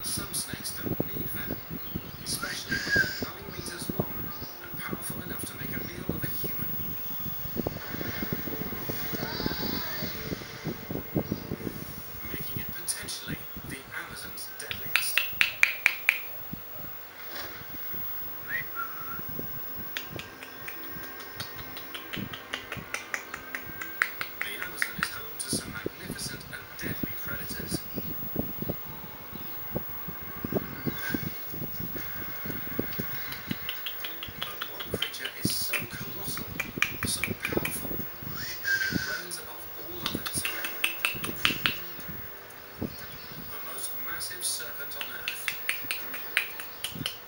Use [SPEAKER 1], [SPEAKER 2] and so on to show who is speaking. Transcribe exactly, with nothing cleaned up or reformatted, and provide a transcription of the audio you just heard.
[SPEAKER 1] Some snakes don't need venom, especially when they're nine meters long and powerful enough to make a meal of a human, making it potentially the Amazon's deadliest. The Amazon is home to some magnificent and deadly predators. But one creature is so colossal, so powerful, it reigns above all others. The most massive serpent on Earth.